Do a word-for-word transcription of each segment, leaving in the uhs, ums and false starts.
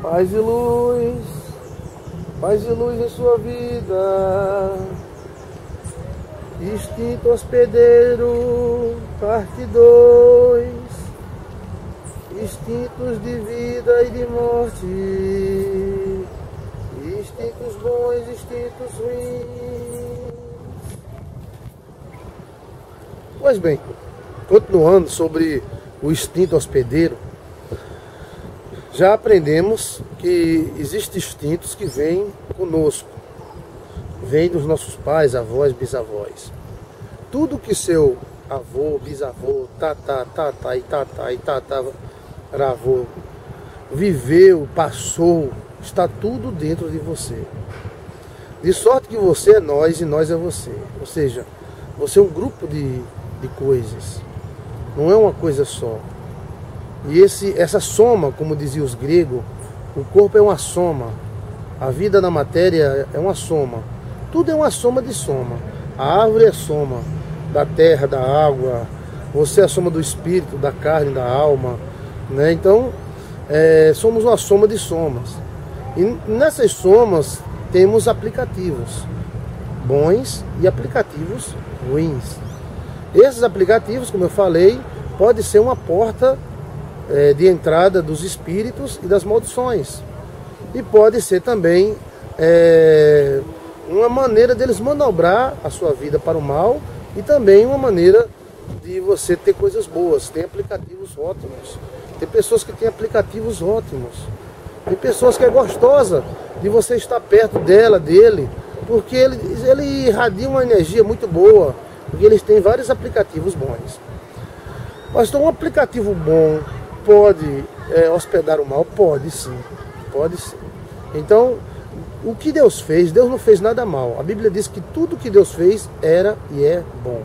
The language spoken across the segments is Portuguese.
Paz e luz, paz e luz em sua vida. Instinto hospedeiro, parte dois. Instintos de vida e de morte. Instintos bons, instintos ruins. Pois bem, continuando sobre o instinto hospedeiro, já aprendemos que existem instintos que vêm conosco, vêm dos nossos pais, avós, bisavós. Tudo que seu avô, bisavô, tatá, tatá e tatá e tataravô viveu, passou, está tudo dentro de você. De sorte que você é nós e nós é você. Ou seja, você é um grupo de, de coisas, não é uma coisa só. E esse, essa soma, como diziam os gregos, o corpo é uma soma, a vida na matéria é uma soma, tudo é uma soma de soma. A árvore é soma da terra, da água, você é a soma do espírito, da carne, da alma, né? Então, é, somos uma soma de somas. E nessas somas temos aplicativos bons e aplicativos ruins. Esses aplicativos, como eu falei, pode ser uma porta é, de entrada dos espíritos e das maldições. E pode ser também é, uma maneira deles manobrar a sua vida para o mal e também uma maneira de você ter coisas boas. Tem aplicativos ótimos. Tem pessoas que têm aplicativos ótimos. Tem pessoas que é gostosa de você estar perto dela, dele, porque ele, ele irradia uma energia muito boa, porque eles têm vários aplicativos bons. Mas então um aplicativo bom pode é, hospedar o mal? Pode sim, pode sim. Então, o que Deus fez, Deus não fez nada mal. A Bíblia diz que tudo que Deus fez era e é bom.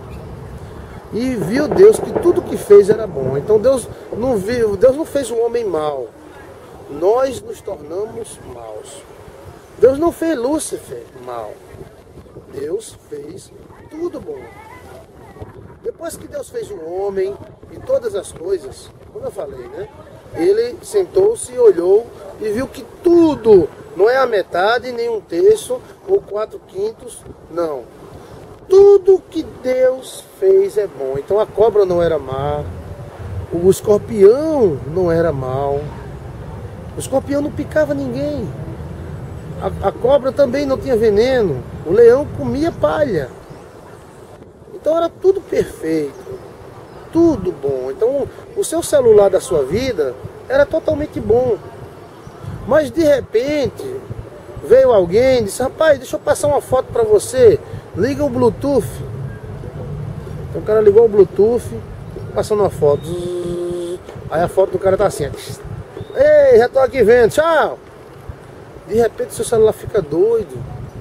E viu Deus que tudo que fez era bom. Então Deus não viu, Deus não fez um homem mau. Nós nos tornamos maus. Deus não fez Lúcifer mal. Deus fez tudo bom. Depois que Deus fez o homem e todas as coisas, como eu falei, né? Ele sentou-se, olhou e viu que tudo, não é a metade, nem um terço ou quatro quintos, não. Tudo que Deus fez é bom. Então a cobra não era má, o escorpião não era mau, o escorpião não picava ninguém, a, a cobra também não tinha veneno, o leão comia palha. Então era tudo perfeito, tudo bom. Então o seu celular da sua vida era totalmente bom. Mas de repente veio alguém e disse: rapaz, deixa eu passar uma foto para você, liga o Bluetooth. Então o cara ligou o Bluetooth, passando uma foto. Aí a foto do cara tá assim: ei, já tô aqui vendo, tchau. De repente seu celular fica doido.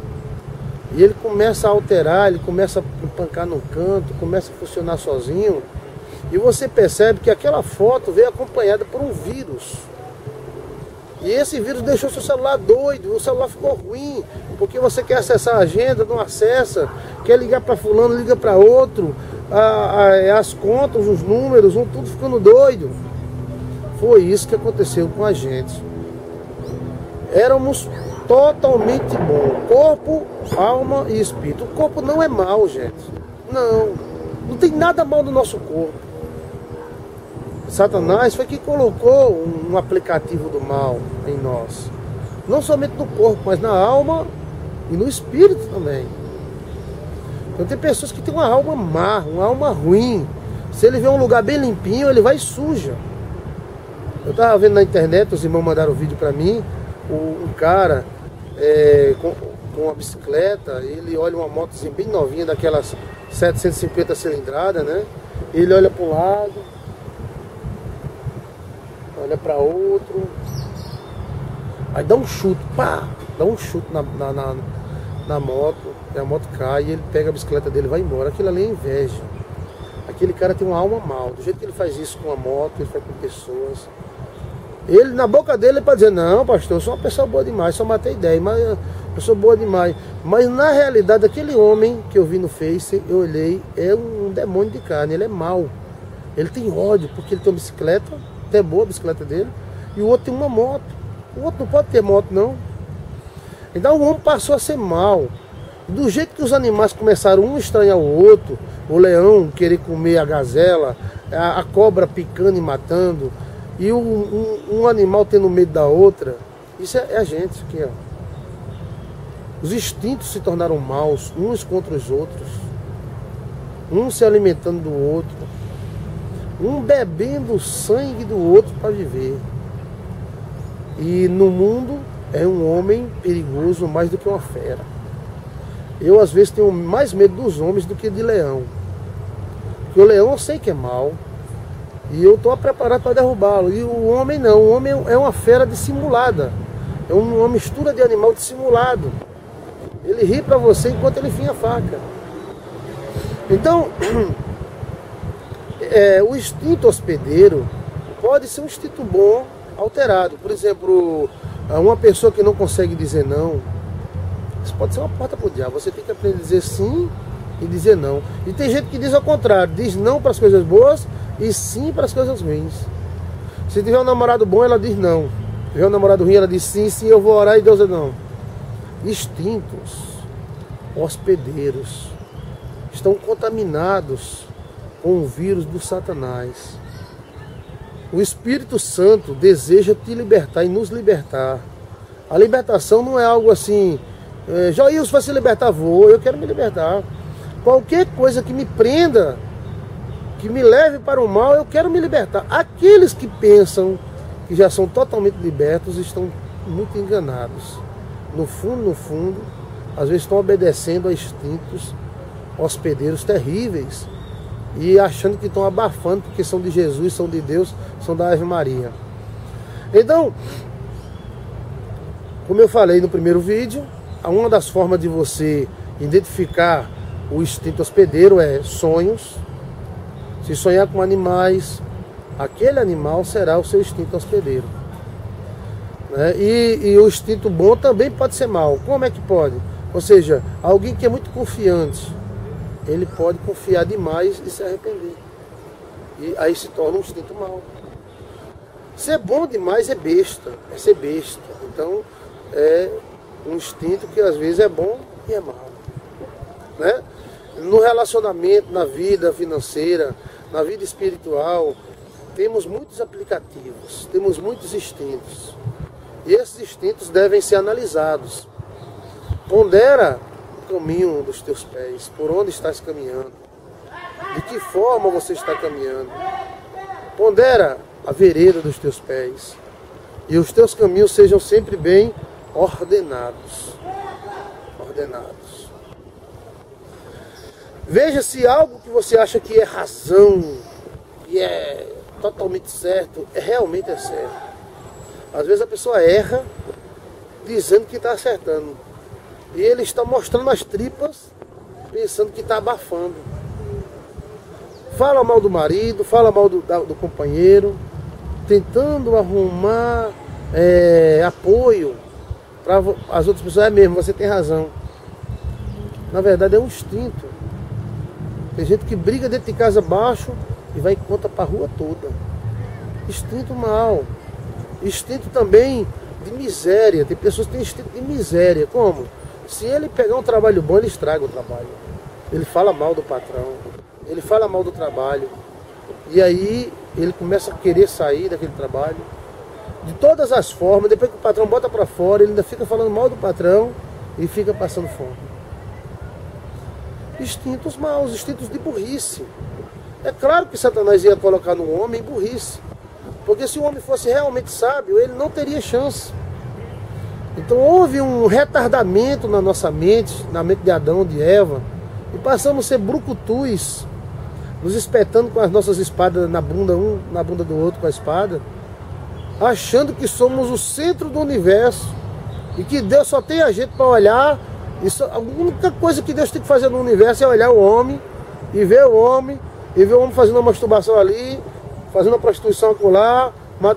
E ele começa a alterar, ele começa a empancar no canto, começa a funcionar sozinho. E você percebe que aquela foto veio acompanhada por um vírus. E esse vírus deixou seu celular doido, o celular ficou ruim, porque você quer acessar a agenda, não acessa, quer ligar para fulano, liga para outro, a, a, as contas, os números, vão tudo ficando doido. Foi isso que aconteceu com a gente. Éramos totalmente bom, corpo, alma e espírito. O corpo não é mal, gente. Não, não tem nada mal no nosso corpo. Satanás foi que colocou um aplicativo do mal em nós. Não somente no corpo, mas na alma e no espírito também. Então tem pessoas que têm uma alma má, uma alma ruim. Se ele vê um lugar bem limpinho, ele vai e suja. Eu estava vendo na internet, os irmãos mandaram um vídeo para mim, um cara é, com, com uma bicicleta, ele olha uma motozinha bem novinha, daquelas setecentos e cinquenta cilindradas, né? Ele olha para um lado, olha para outro, aí dá um chute, pá, dá um chute na, na, na, na moto, e a moto cai, e ele pega a bicicleta dele e vai embora. Aquilo ali é inveja. Aquele cara tem uma alma mal. Do jeito que ele faz isso com a moto, ele faz com pessoas. Ele, na boca dele, ele pode dizer: não, pastor, eu sou uma pessoa boa demais, só matei dez, mas eu sou boa demais. Mas na realidade, aquele homem que eu vi no Face, eu olhei, é um demônio de carne, ele é mau. Ele tem ódio, porque ele tem uma bicicleta, até boa a bicicleta dele, e o outro tem uma moto. O outro não pode ter moto, não. Então o homem passou a ser mau. Do jeito que os animais começaram um a estranhar o outro, o leão querer comer a gazela, a, a cobra picando e matando, e um, um, um animal tendo medo da outra, isso é, é a gente aqui, ó. Os instintos se tornaram maus uns contra os outros, um se alimentando do outro, um bebendo o sangue do outro para viver. E no mundo é um homem perigoso mais do que uma fera. Eu às vezes tenho mais medo dos homens do que de leão. Porque o leão eu sei que é mau, e eu estou preparado para derrubá-lo. E o homem não, o homem é uma fera dissimulada. É uma mistura de animal dissimulado. Ele ri para você enquanto ele enfia a faca. Então, é, o instinto hospedeiro pode ser um instinto bom alterado. Por exemplo, uma pessoa que não consegue dizer não, isso pode ser uma porta para o diabo. Você tem que aprender a dizer sim e dizer não. E tem gente que diz ao contrário, diz não para as coisas boas e sim para as coisas ruins. Se tiver um namorado bom, ela diz não. Se tiver um namorado ruim, ela diz sim, sim, eu vou orar e Deus diz não. Instintos hospedeiros estão contaminados com o vírus do Satanás. O Espírito Santo deseja te libertar e nos libertar. A libertação não é algo assim, é, Joilson vai se libertar, vou, eu quero me libertar. Qualquer coisa que me prenda, que me leve para o mal, eu quero me libertar. Aqueles que pensam que já são totalmente libertos estão muito enganados. No fundo, no fundo, às vezes estão obedecendo a instintos hospedeiros terríveis e achando que estão abafando porque são de Jesus, são de Deus, são da Ave Maria. Então, como eu falei no primeiro vídeo, uma das formas de você identificar o instinto hospedeiro é sonhos. Se sonhar com animais, aquele animal será o seu instinto hospedeiro. Né? E, e o instinto bom também pode ser mau. Como é que pode? Ou seja, alguém que é muito confiante, ele pode confiar demais e se arrepender. E aí se torna um instinto mau. Ser bom demais é besta, é ser besta. Então é um instinto que às vezes é bom e é mau. Né? No relacionamento, na vida financeira, na vida espiritual, temos muitos aplicativos, temos muitos instintos. E esses instintos devem ser analisados. Pondera o caminho dos teus pés, por onde estás caminhando, de que forma você está caminhando. Pondera a vereda dos teus pés, e os teus caminhos sejam sempre bem ordenados. Ordenados. Veja se algo que você acha que é razão, que é totalmente certo, é, realmente é certo. Às vezes a pessoa erra dizendo que está acertando. E ele está mostrando as tripas, pensando que está abafando. Fala mal do marido, fala mal do, do companheiro, tentando arrumar é, apoio para as outras pessoas. É mesmo, você tem razão. Na verdade é um instinto. Tem gente que briga dentro de casa baixo e vai e conta para a rua toda. Instinto mal. Instinto também de miséria. Tem pessoas que têm instinto de miséria. Como? Se ele pegar um trabalho bom, ele estraga o trabalho. Ele fala mal do patrão. Ele fala mal do trabalho. E aí ele começa a querer sair daquele trabalho. De todas as formas, depois que o patrão bota para fora, ele ainda fica falando mal do patrão e fica passando fome. Instintos maus, instintos de burrice. É claro que Satanás ia colocar no homem burrice. Porque se o homem fosse realmente sábio, ele não teria chance. Então houve um retardamento na nossa mente, na mente de Adão, de Eva, e passamos a ser brucutus, nos espetando com as nossas espadas na bunda, um na bunda do outro com a espada, achando que somos o centro do universo e que Deus só tem a gente para olhar. E só, a única coisa que Deus tem que fazer no universo é olhar o homem e ver o homem, e ver o homem fazendo uma masturbação ali, fazendo uma prostituição acolá.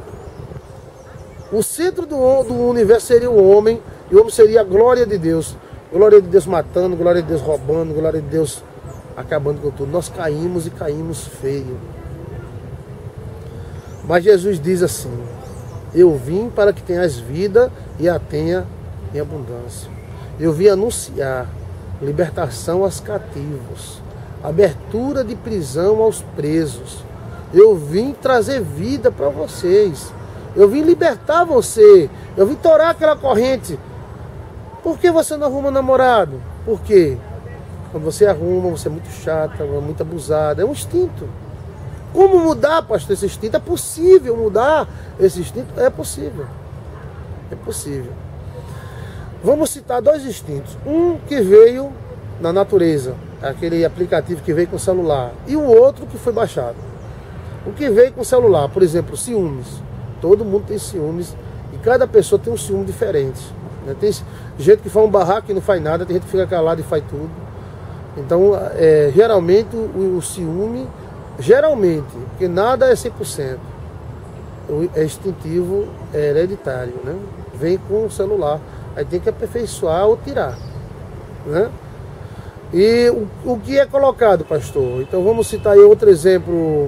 O centro do, do universo seria o homem, e o homem seria a glória de Deus. Glória de Deus matando, glória de Deus roubando, glória de Deus acabando com tudo. Nós caímos e caímos feio. Mas Jesus diz assim: Eu vim para que tenhas vida e a tenha em abundância. Eu vim anunciar libertação aos cativos, abertura de prisão aos presos. Eu vim trazer vida para vocês. Eu vim libertar você. Eu vim torar aquela corrente. Por que você não arruma namorado? Por quê? Quando você arruma, você é muito chata, muito abusada. É um instinto. Como mudar, pastor, esse instinto? É possível mudar esse instinto? É possível. É possível. Vamos citar dois instintos. Um que veio na natureza, aquele aplicativo que veio com o celular. E o outro que foi baixado. O que veio com o celular, por exemplo, ciúmes. Todo mundo tem ciúmes e cada pessoa tem um ciúme diferente. Né? Tem gente que faz um barraco e não faz nada, tem gente que fica calado e faz tudo. Então, é, geralmente, o, o ciúme, geralmente, porque nada é cem por cento, é instintivo, é hereditário, né? Vem com o celular, aí tem que aperfeiçoar ou tirar, né? E o, o que é colocado, pastor? Então vamos citar aí outro exemplo,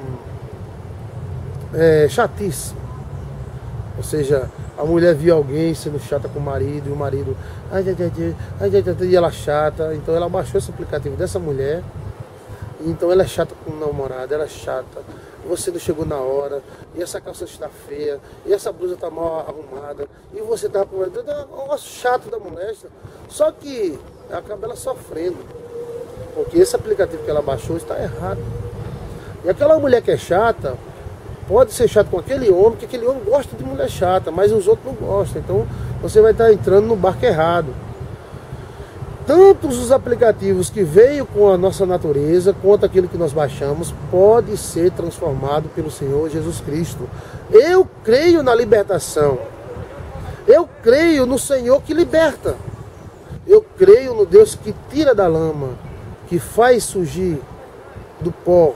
é, chatice. Ou seja, a mulher viu alguém sendo chata com o marido, e o marido, ai, ai, ai, ai, ai, ai, e ela chata, então ela baixou esse aplicativo dessa mulher, então ela é chata com o namorado, ela é chata, você não chegou na hora, e essa calça está feia, e essa blusa está mal arrumada, e você está com um negócio chato da mulher, só que acaba ela sofrendo, porque esse aplicativo que ela baixou está errado. E aquela mulher que é chata, pode ser chato com aquele homem, porque aquele homem gosta de mulher chata, mas os outros não gostam. Então você vai estar entrando no barco errado. Tantos os aplicativos que veio com a nossa natureza, quanto aquilo que nós baixamos, pode ser transformado pelo Senhor Jesus Cristo. Eu creio na libertação. Eu creio no Senhor que liberta. Eu creio no Deus que tira da lama, que faz surgir do pó.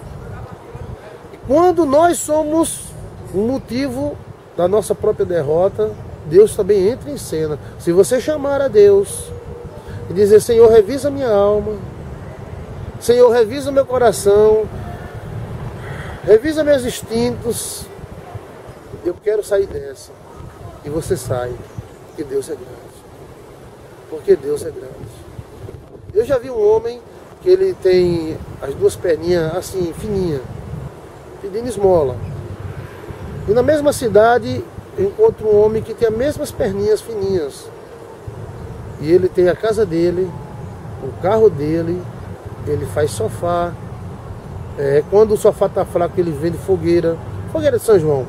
Quando nós somos o motivo da nossa própria derrota, Deus também entra em cena. Se você chamar a Deus e dizer, Senhor, revisa minha alma, Senhor, revisa meu coração, revisa meus instintos, eu quero sair dessa. E você sai, porque Deus é grande. Porque Deus é grande. Eu já vi um homem que ele tem as duas perninhas assim, fininhas, pedindo esmola. E na mesma cidade eu encontro um homem que tem as mesmas perninhas fininhas. E ele tem a casa dele, o carro dele, ele faz sofá. É, quando o sofá está fraco, ele vende fogueira. Fogueira de São João.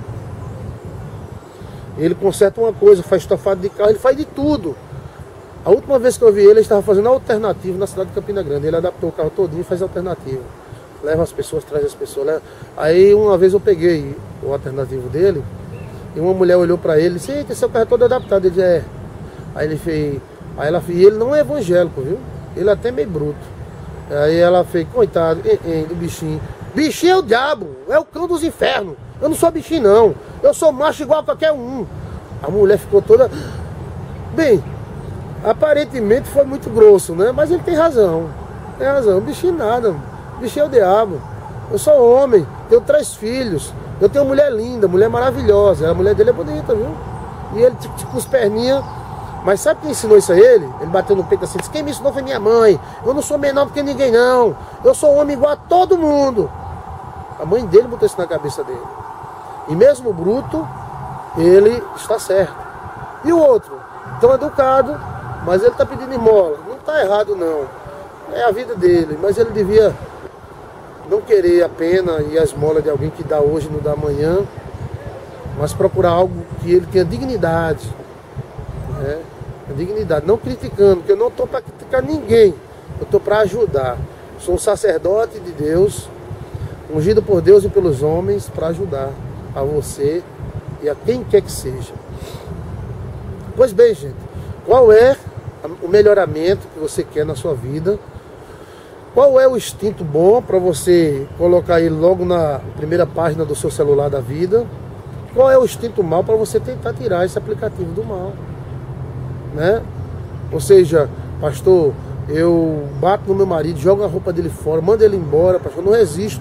Ele conserta uma coisa, faz estofado de carro, ele faz de tudo. A última vez que eu vi ele, ele estava fazendo alternativo na cidade de Campina Grande. Ele adaptou o carro todinho e faz alternativo. Leva as pessoas, traz as pessoas. Leva. Aí uma vez eu peguei o alternativo dele e uma mulher olhou para ele e disse, eita, seu carro é todo adaptado. Ele disse, é. Aí ele fez, aí ela fez, e ele não é evangélico, viu? Ele é até meio bruto. Aí ela fez, coitado, hein, hein, do bichinho. Bichinho é o diabo, é o cão dos infernos. Eu não sou bichinho não, eu sou macho igual a qualquer um. A mulher ficou toda... Bem, aparentemente foi muito grosso, né? Mas ele tem razão, tem razão, bichinho nada. Bichinho é o diabo. Eu sou homem, tenho três filhos. Eu tenho uma mulher linda, mulher maravilhosa. A mulher dele é bonita, viu? E ele tipo, tipo, com as perninhas. Mas sabe quem ensinou isso a ele? Ele bateu no peito assim, disse, quem me ensinou foi minha mãe. Eu não sou menor do que ninguém não. Eu sou homem igual a todo mundo. A mãe dele botou isso na cabeça dele. E mesmo bruto, ele está certo. E o outro? Tão educado, mas ele está pedindo esmola. Não está errado não. É a vida dele, mas ele devia não querer a pena e a esmola de alguém que dá hoje e não dá amanhã, mas procurar algo que ele tenha dignidade, né? Dignidade, não criticando, porque eu não estou para criticar ninguém, eu estou para ajudar. Sou um sacerdote de Deus, ungido por Deus e pelos homens, para ajudar a você e a quem quer que seja. Pois bem, gente, qual é o melhoramento que você quer na sua vida? Qual é o instinto bom para você colocar ele logo na primeira página do seu celular da vida? Qual é o instinto mal para você tentar tirar esse aplicativo do mal? Né? Ou seja, pastor, eu bato no meu marido, jogo a roupa dele fora, mando ele embora, pastor, não resisto.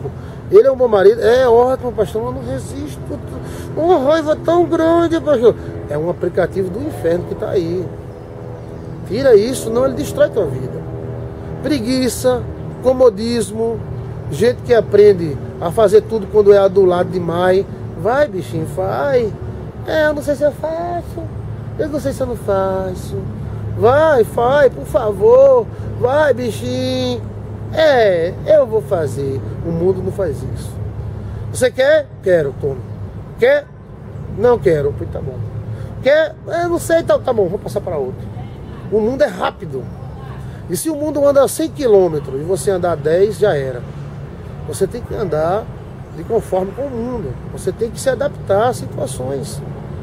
Ele é um bom marido? É ótimo, pastor, mas não resisto. Uma raiva tão grande, pastor. É um aplicativo do inferno que está aí. Tira isso, não ele destrói tua vida. Preguiça, comodismo, gente que aprende a fazer tudo quando é adulado demais. Vai, bichinho, faz. É, eu não sei se eu faço. Eu não sei se eu não faço. Vai, faz, por favor. Vai, bichinho. É, eu vou fazer. O mundo não faz isso. Você quer? Quero, toma. Quer? Não quero. Pois tá bom. Quer? Eu não sei, então tá bom, vou passar para outro. O mundo é rápido. E se o mundo anda cem quilômetros e você andar dez, já era. Você tem que andar de conforme com o mundo. Você tem que se adaptar às situações.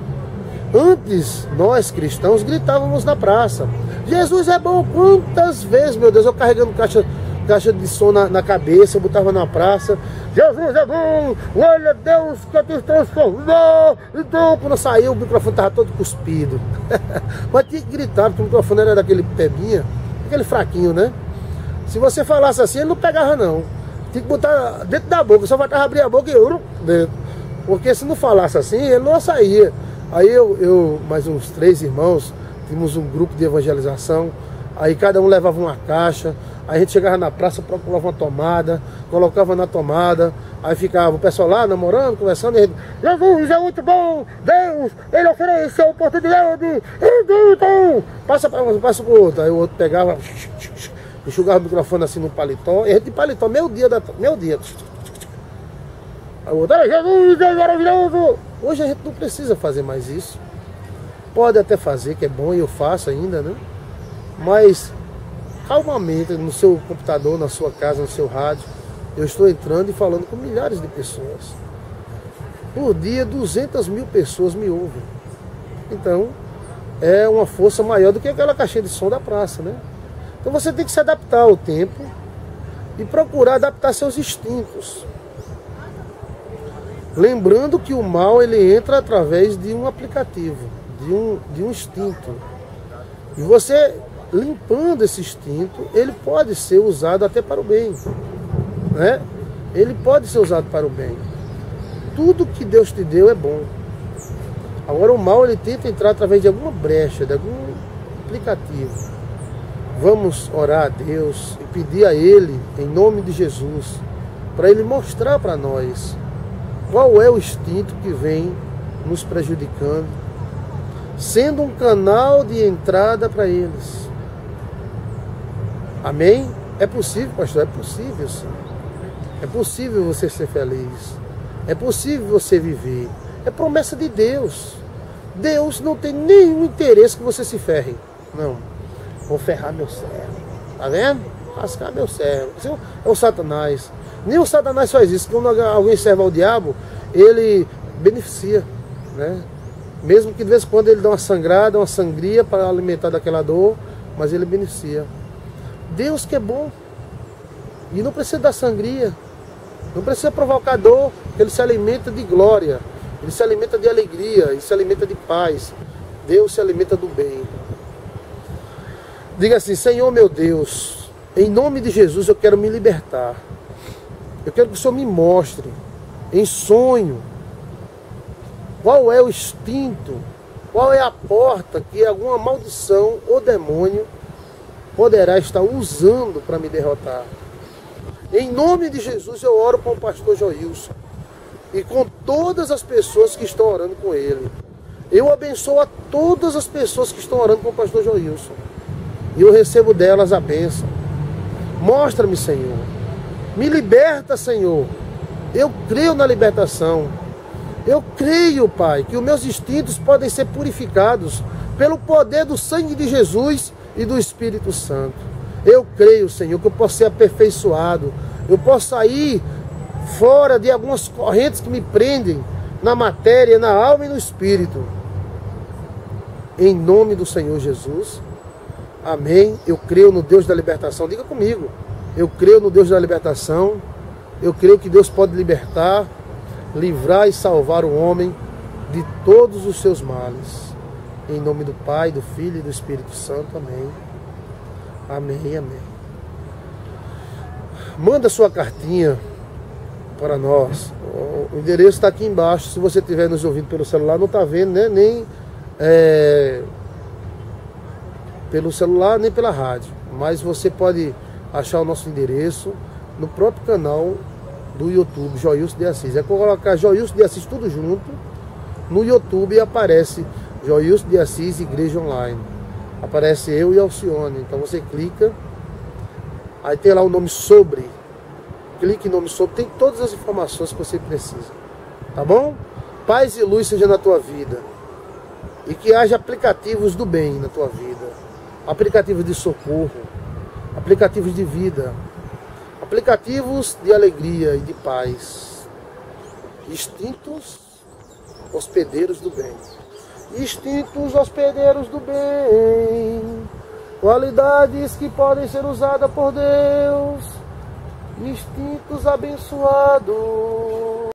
Antes, nós cristãos gritávamos na praça: Jesus é bom. Quantas vezes, meu Deus, eu carregando caixa, caixa de som na, na cabeça, eu botava na praça: Jesus é bom, olha Deus que te transformou. Então, quando saiu, o microfone estava todo cuspido. Mas tinha que gritar, porque o microfone era daquele pebinha, aquele fraquinho, né? Se você falasse assim, ele não pegava não. Tinha que botar dentro da boca, só vai abrir a boca e eu dentro. Porque se não falasse assim, ele não saía. Aí eu, eu, mais uns três irmãos, tínhamos um grupo de evangelização. Aí cada um levava uma caixa. Aí a gente chegava na praça, procurava uma tomada, colocava na tomada. Aí ficava o pessoal lá namorando, conversando. E a gente: Jesus é muito bom, Deus, Ele ofereceu a oportunidade. Então, passa para um, passa para o outro. Aí o outro pegava, enxugava o microfone assim no paletó. E a gente de paletó, meu dia, da, meu dia. Aí o outro: Jesus é maravilhoso. Hoje a gente não precisa fazer mais isso. Pode até fazer, que é bom, e eu faço ainda, né? Mas calmamente, no seu computador, na sua casa, no seu rádio, eu estou entrando e falando com milhares de pessoas. Por dia, duzentas mil pessoas me ouvem. Então, é uma força maior do que aquela caixinha de som da praça, né? Então você tem que se adaptar ao tempo e procurar adaptar seus instintos. Lembrando que o mal, ele entra através de um aplicativo, de um, de um instinto. E você, limpando esse instinto, ele pode ser usado até para o bem, né? Ele pode ser usado para o bem. Tudo que Deus te deu é bom. Agora o mal, ele tenta entrar através de alguma brecha, de algum aplicativo. Vamos orar a Deus e pedir a Ele, em nome de Jesus, para Ele mostrar para nós qual é o instinto que vem nos prejudicando, sendo um canal de entrada para eles. Amém? É possível, pastor? É possível, sim. É possível você ser feliz. É possível você viver. É promessa de Deus. Deus não tem nenhum interesse que você se ferre. Não. Vou ferrar meu servo. Tá vendo? Lascar meu servo. Isso é o Satanás. Nem o Satanás faz isso. Quando alguém serve ao diabo, ele beneficia, né? Mesmo que de vez em quando ele dá uma sangrada, uma sangria para alimentar daquela dor, mas ele beneficia. Deus que é bom. E não precisa dar sangria. Não precisa provocar dor. Ele se alimenta de glória. Ele se alimenta de alegria. Ele se alimenta de paz. Deus se alimenta do bem. Diga assim: Senhor meu Deus, em nome de Jesus eu quero me libertar. Eu quero que o Senhor me mostre, em sonho, qual é o instinto, qual é a porta que alguma maldição ou demônio poderá estar usando para me derrotar. Em nome de Jesus eu oro com o pastor Joilson e com todas as pessoas que estão orando com ele. Eu abençoo a todas as pessoas que estão orando com o pastor Joilson e eu recebo delas a bênção. Mostra-me, Senhor. Me liberta, Senhor. Eu creio na libertação. Eu creio, Pai, que os meus instintos podem ser purificados pelo poder do sangue de Jesus e do Espírito Santo. Eu creio, Senhor, que eu posso ser aperfeiçoado. Eu posso sair fora de algumas correntes que me prendem na matéria, na alma e no espírito. Em nome do Senhor Jesus. Amém. Eu creio no Deus da libertação. Diga comigo. Eu creio no Deus da libertação. Eu creio que Deus pode libertar, livrar e salvar o homem de todos os seus males. Em nome do Pai, do Filho e do Espírito Santo. Amém. Amém, amém. Manda sua cartinha para nós. O endereço está aqui embaixo. Se você estiver nos ouvindo pelo celular, não está vendo, né? Nem é, pelo celular, nem pela rádio. Mas você pode achar o nosso endereço no próprio canal do YouTube, Joilson de Assis. É colocar Joilson de Assis tudo junto no YouTube e aparece Joilson de Assis Igreja Online. Aparece eu e Alcione. Então você clica, aí tem lá o nome sobre. Clique em nome sobre, tem todas as informações que você precisa. Tá bom? Paz e luz seja na tua vida. E que haja aplicativos do bem na tua vida. Aplicativos de socorro. Aplicativos de vida. Aplicativos de alegria e de paz. Instintos hospedeiros do bem. Instintos hospedeiros do bem. Qualidades que podem ser usadas por Deus. Instintos abençoados.